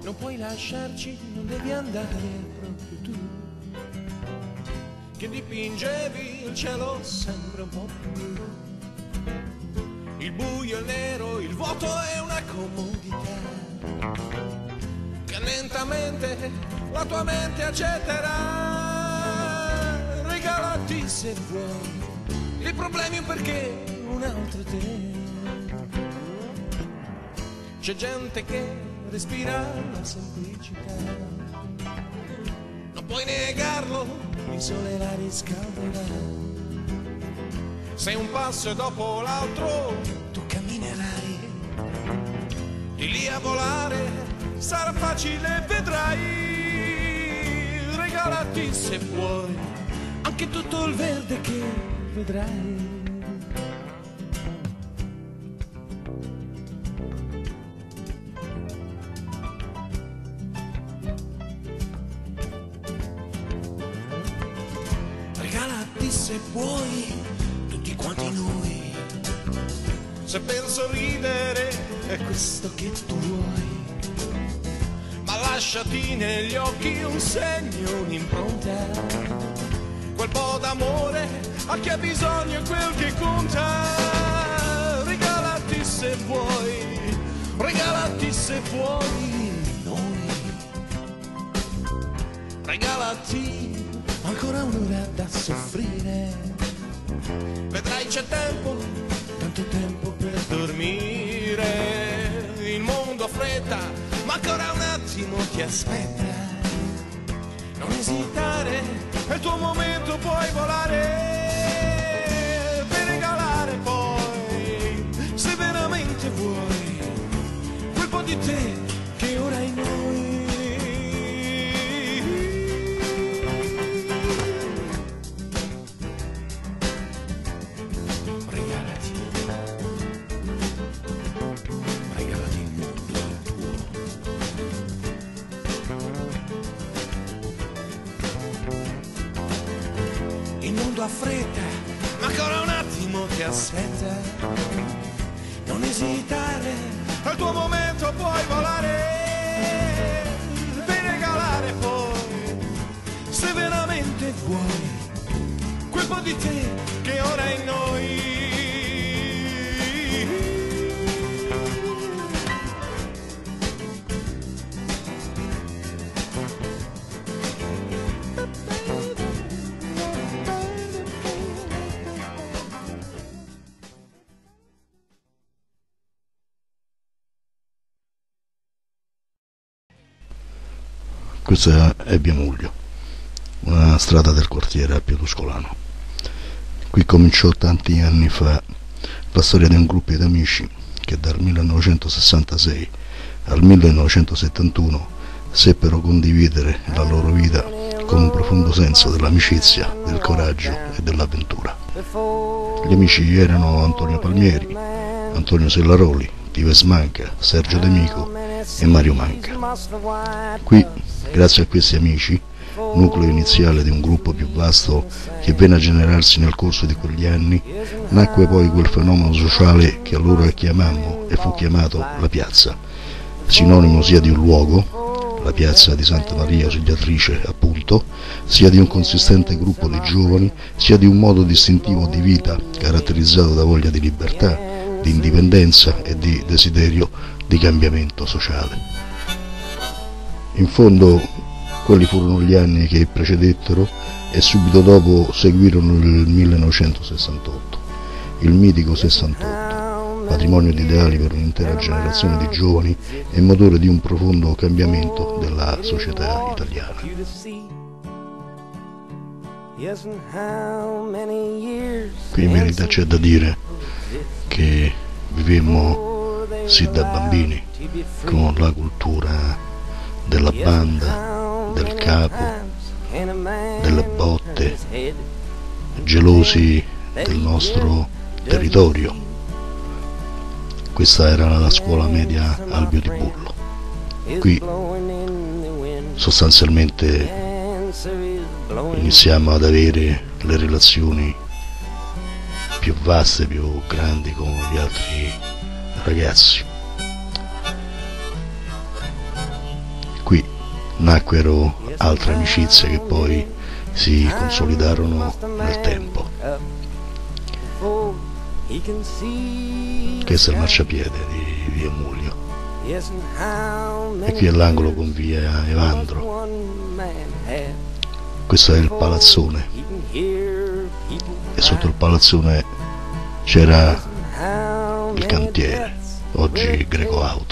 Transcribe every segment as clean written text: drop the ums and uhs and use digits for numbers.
non puoi lasciarci, non devi andare proprio tu, che dipingevi il cielo sempre un po' più blu. Il buio, il nero, il vuoto è una comodità che lentamente la tua mente accetterà. Regalati se vuoi i problemi, perché un altro te. C'è gente che respira la semplicità, non puoi negarlo, il sole la riscalderà. Se un passo e dopo l'altro tu camminerai, di lì a volare sarà facile, vedrai. Regalati se vuoi anche tutto il verde che vedrai. Regalati se vuoi tutti quanti noi, se per sorridere è questo che tu vuoi, ma lasciati negli occhi un segno, un'impronta, quel po' d'amore a chi ha bisogno è quel che conta. Regalati se vuoi, regalati se vuoi noi, regalati ancora un'ora da soffrire, vedrai c'è tempo, tanto tempo per dormire. Il mondo ha fretta, ma ancora un attimo ti aspetta. Non esitare, è il tuo momento, puoi volare per regalare poi, se veramente vuoi, quel po' di te che ora è in noi. Il mondo ha fretta, ma ancora un attimo ti aspetta. Non esitare, è il tuo momento, puoi volare per regalare poi, se veramente vuoi, quel po' di te che ora è in noi. Questa è Via Muglio, una strada del quartiere a Tuscolano. Qui cominciò tanti anni fa la storia di un gruppo di amici che dal 1966 al 1971 seppero condividere la loro vita con un profondo senso dell'amicizia, del coraggio e dell'avventura. Gli amici erano Antonio Palmieri, Antonio Sellaroli, Yves Manca, Sergio D'Amico e Mario Manca. Qui, grazie a questi amici, nucleo iniziale di un gruppo più vasto che venne a generarsi nel corso di quegli anni, nacque poi quel fenomeno sociale che allora chiamammo e fu chiamato la piazza, sinonimo sia di un luogo, la piazza di Santa Maria Ausiliatrice appunto, sia di un consistente gruppo di giovani, sia di un modo distintivo di vita caratterizzato da voglia di libertà, di indipendenza e di desiderio di cambiamento sociale. In fondo quelli furono gli anni che precedettero e subito dopo seguirono il 1968, il mitico 68, patrimonio di ideali per un'intera generazione di giovani e motore di un profondo cambiamento della società italiana. Qui in verità c'è da dire che vivemmo sì da bambini con la cultura della banda, del capo, delle botte, gelosi del nostro territorio. Questa era la scuola media Albio di Bullo. Qui sostanzialmente iniziamo ad avere le relazioni più vaste, più grandi con gli altri ragazzi. nacquero altre amicizie che poi si consolidarono nel tempo. Questo è il marciapiede di via Mulio, e qui è l'angolo con via Evandro. Questo è il palazzone, e sotto il palazzone c'era il cantiere, oggi Greco Auto.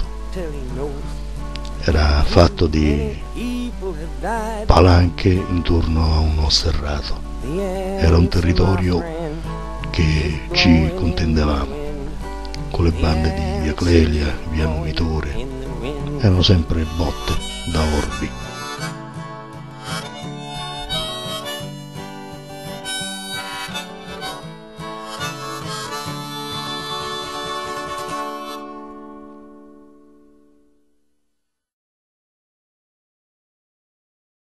Era fatto di palanche intorno a uno sterrato. Era un territorio che ci contendevamo con le bande di via Clelia, via Numitore. Erano sempre botte da orbi.